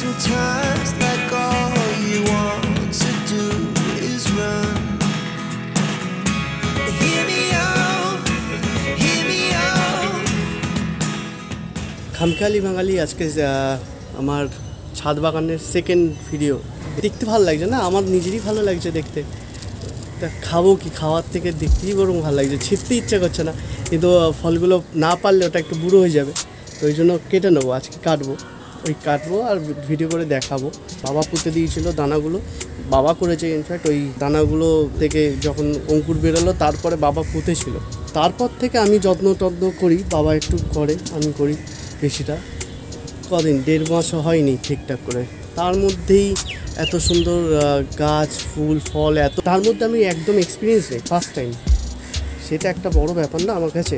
sometimes like all you want to do is run. Hear me out, hear me out. খামখেয়ালি বাঙালি আজকে আমার ছাদ বাগানের সেকেন্ড ভিডিও। দেখতে ভালো লাগছে না, আমার নিজেরই ভালো লাগছে দেখতে। তা খাবো কি, খাওয়ার থেকে দেখতেই বরং ভালো লাগছে, ছিঁড়তে ইচ্ছা করছে না, কিন্তু ফলগুলো না পারলে ওটা একটু বুড়ো হয়ে যাবে, তো ওই জন্য কেটে নেবো, আজকে কাটবো আর ভিডিও করে দেখাবো। বাবা পুঁতে দিয়েছিল দানাগুলো, বাবা করেছে ইনফ্যাক্ট। ওই দানাগুলো থেকে যখন অঙ্কুর বেরোলো তারপরে বাবা পুঁতেছিল, তারপর থেকে আমি যত্ন করি, বাবা একটু করে, আমি করি বেশিটা। কদিন 1.5 মাসও হয়নি ঠিকঠাক করে, তার মধ্যেই এত সুন্দর গাছ, ফুল, ফল এত, তার মধ্যে আমি একদম এক্সপিরিয়েন্স নেই, ফার্স্ট টাইম। সেটা একটা বড় ব্যাপার না আমার কাছে।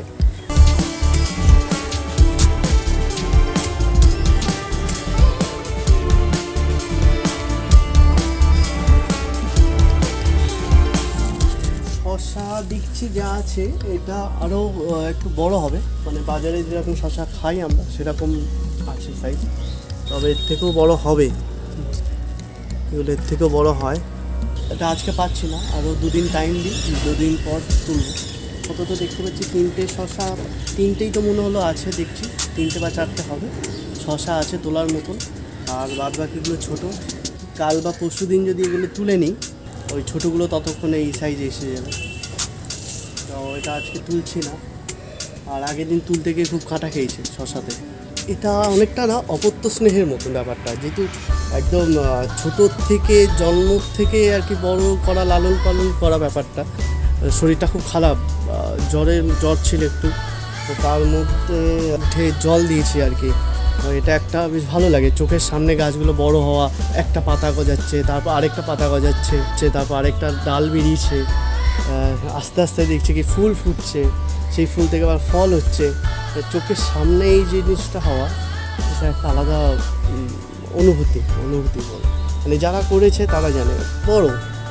শসা দেখছি যা আছে এটা আরও একটু বড় হবে, মানে বাজারে যেরকম শসা খাই আমরা সেরকম আছে সাইজ, তবে এর থেকেও বড় হবে, এগুলো এর থেকেও বড় হয়। এটা আজকে পাচ্ছি না, আরও 2 দিন টাইম দিই, 2 দিন পর তুলব। কত তো দেখতে পাচ্ছি 3টে শসা, 3টেই তো মনে হলো আছে, দেখছি 3টে বা 4টে হবে শসা আছে তোলার মতন, আর বাদ বাকিগুলো ছোটো। কাল বা পরশু দিন যদি এগুলো তুলে নিই, ওই ছোটোগুলো ততক্ষণে এই সাইজে এসে যাবে, তো এটা আজকে তুলছি না। আর আগের দিন তুলতে গিয়ে খুব কাটা খেয়েছে শসাতে। এটা অনেকটা না অপত্য স্নেহের মতন ব্যাপারটা, যেহেতু একদম ছোটোর থেকে জন্ম থেকে আর কি বড় করা, লালন পালন করা ব্যাপারটা। শরীরটা খুব খারাপ, জ্বর ছিল একটু, তো তার মধ্যে উঠে জল দিয়েছি আর কি। এটা একটা বেশ ভালো লাগে, চোখের সামনে গাছগুলো বড় হওয়া, একটা পাতা গজাচ্ছে, তারপর আরেকটা পাতা গজাচ্ছে, তারপর আরেকটা ডাল বেরিয়েছে, আস্তে আস্তে দেখছি কি ফুল ফুটছে, সেই ফুল থেকে আবার ফল হচ্ছে, চোখের সামনে এই জিনিসটা হওয়া, এটা একটা আলাদা অনুভূতি বলে, মানে যারা করেছে তারা জানে। বড়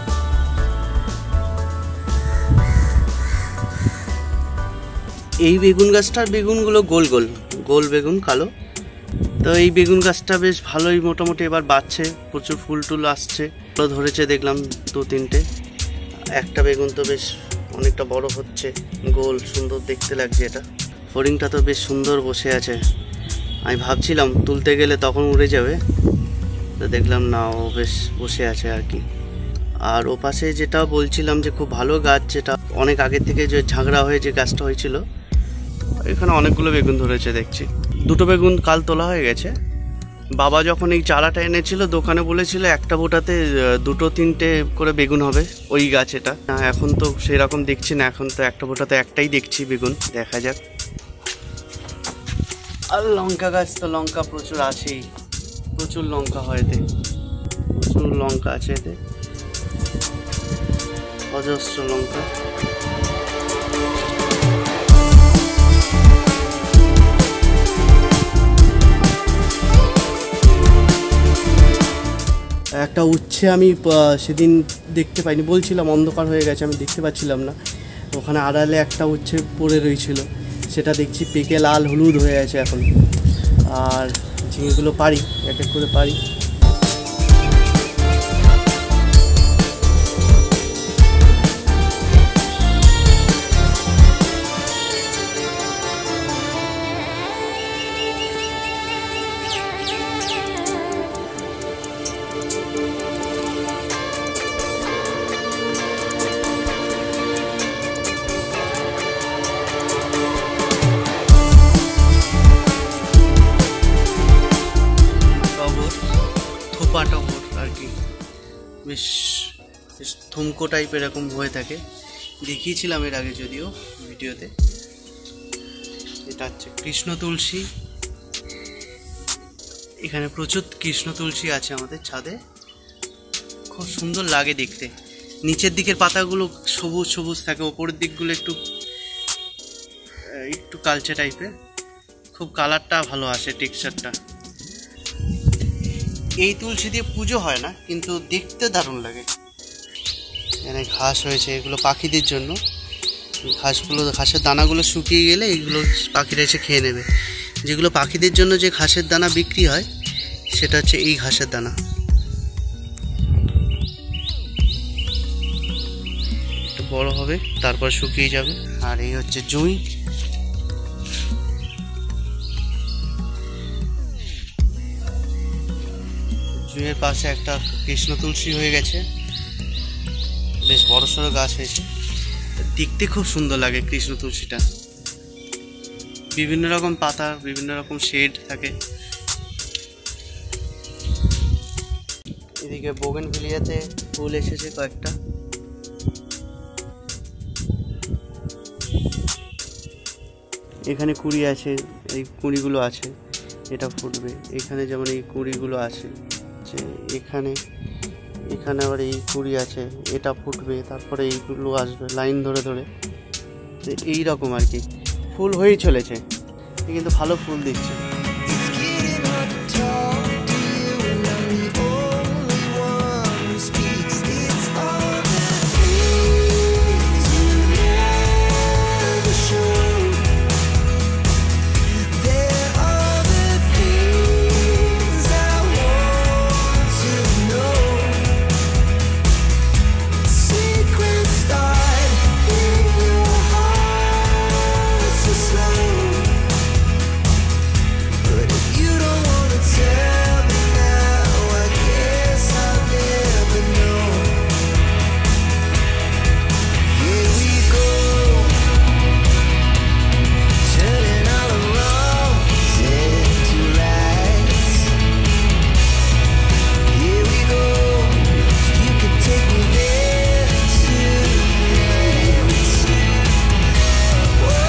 এই বেগুন গাছটার বেগুনগুলো গোল বেগুন, কালো। তো এই বেগুন গাছটা বেশ ভালোই মোটামুটি এবার বাড়ছে, প্রচুর ফুল টুল আসছে, ধরেছে দেখলাম 2-3টে। একটা বেগুন তো বেশ অনেকটা বড় হচ্ছে, গোল সুন্দর দেখতে লাগছে। এটা ফড়িংটা তো বেশ সুন্দর বসে আছে, আমি ভাবছিলাম তুলতে গেলে তখন উড়ে যাবে, তো দেখলাম না, ও বেশ বসে আছে আর কি। আর ও পাশে যেটা বলছিলাম যে খুব ভালো গাছ, যেটা অনেক আগে থেকে যে ঝাগড়া হয়ে যে গাছটা হয়েছিল, এখানে অনেকগুলো বেগুন ধরেছে দেখছি। 2টো বেগুন কাল তোলা হয়ে গেছে। বাবা যখন এই চারাটা এনেছিল দোকানে বলেছিল একটা বোটাতে 2-3টে করে বেগুন হবে, ওই গাছ এটা। এখন তো সেরকম দেখছি না, এখন তো একটা বোটাতে একটাই দেখছি বেগুন, দেখা যাক। আর লঙ্কা গাছ তো লঙ্কা প্রচুর আছেই, প্রচুর লঙ্কা হয় এতে, প্রচুর লঙ্কা আছে এতে, অজস্র লঙ্কা। একটা উচ্ছে আমি সেদিন দেখতে পাইনি, বলছিলাম অন্ধকার হয়ে গেছে আমি দেখতে পাচ্ছিলাম না, ওখানে আড়ালে একটা উচ্ছে পড়ে রয়েছিল, সেটা দেখছি পেকে লাল হলুদ হয়ে আছে এখন। আর ঝিঙেগুলো পারি, এক এক করে পারি। টপর আর কি, বেশ থুমকো টাইপের এরকম হয়ে থাকে, দেখিয়েছিলাম এর আগে যদিও ভিডিওতে। এটা হচ্ছে কৃষ্ণ তুলসী, এখানে প্রচুর কৃষ্ণ তুলসী আছে আমাদের ছাদে, খুব সুন্দর লাগে দেখতে। নিচের দিকের পাতাগুলো সবুজ সবুজ থাকে, ওপরের দিকগুলো একটু কালচে টাইপের, খুব কালারটা ভালো আসে, টেক্সচারটা। এই তুলসী দিয়ে পুজো হয় না, কিন্তু দেখতে দারুণ লাগে। এখানে ঘাস হয়েছে, এগুলো পাখিদের জন্য, ঘাসের দানাগুলো শুকিয়ে গেলে এগুলো পাখিরা এসে খেয়ে নেবে। যেগুলো পাখিদের জন্য যে ঘাসের দানা বিক্রি হয়, সেটা হচ্ছে এই ঘাসের দানা। একটু বড় হবে, তারপর শুকিয়ে যাবে। আর এই হচ্ছে জুঁই। জুঁইয়ের পাশে একটা কৃষ্ণ তুলসী হয়ে গেছে, বেশ বড়সড় গাছ হয়েছে। দেখতে খুব সুন্দর লাগে কৃষ্ণ তুলসীটা। বিভিন্ন রকম পাতা, বিভিন্ন রকম শেড থাকে। এদিকে বোগেনভিলিয়াতে ফুল এসেছে কয়েকটা। এখানে কুঁড়ি আছে, এই কুঁড়িগুলো আছে, এটা ফুটবে। এখানে যেমন এই কুঁড়িগুলো আছে, যে এখানে এখানে আবার এই কুঁড়ি আছে, এটা ফুটবে, তারপরে এইগুলো আসবে লাইন ধরে ধরে। তো এইরকম আর কি ফুল হয়েই চলেছে, কিন্তু ভালো ফুল দিচ্ছে। It's getting hard to talk to you, and I'm the only one who speaks. It's all the things you never show. They're all the things I want to know. Secrets start in your heart so slow. But if you don't wanna tell me now, I guess I'll never know. Here we go, turning all the wrongs into rights. Here we go, you can take me there tonight. Whoa.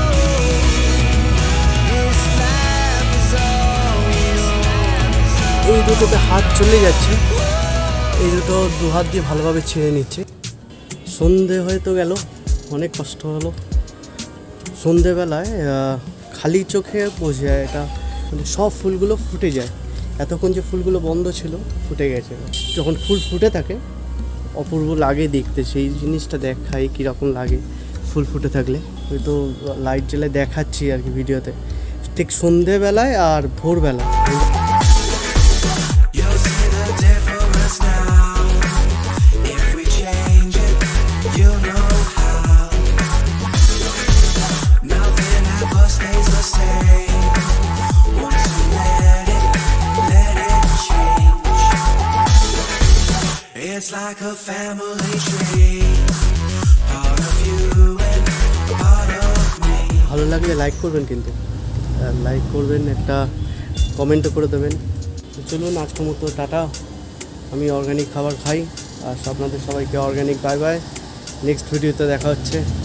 This life is all we know. এই দুটোতে হাত চলে যাচ্ছে, এই দুটো দু হাত দিয়ে ভালোভাবে ছেড়ে নিচ্ছে। সন্ধে হয়তো গেল, অনেক কষ্ট হলো। সন্ধেবেলায় খালি চোখে বোঝা যায় এটা, মানে সব ফুলগুলো ফুটে যায়। এতক্ষণ যে ফুলগুলো বন্ধ ছিল ফুটে গেছে। যখন ফুল ফুটে থাকে অপূর্ব লাগে দেখতে, সেই জিনিসটা দেখাই কীরকম লাগে ফুল ফুটে থাকলে। হয়তো লাইট জ্বালে দেখাচ্ছি আর কি ভিডিওতে, ঠিক সন্ধেবেলায় আর ভোরবেলা। You'll see the difference now. If we change it, you'll know how. Nothing ever stays the same. Once you let it change. It's like a family tree, part of you and part of me. ভালো লাগলে like করবেন, কিন্তু like করবেন, একটা কমেন্টও করে দেবেন। তো চলুন আজকের মতো টাটা। আমি অর্গানিক খাবার খাই, আর আপনাদের সবাইকে অর্গানিক বাই বাই। নেক্সট ভিডিওতে দেখা হচ্ছে।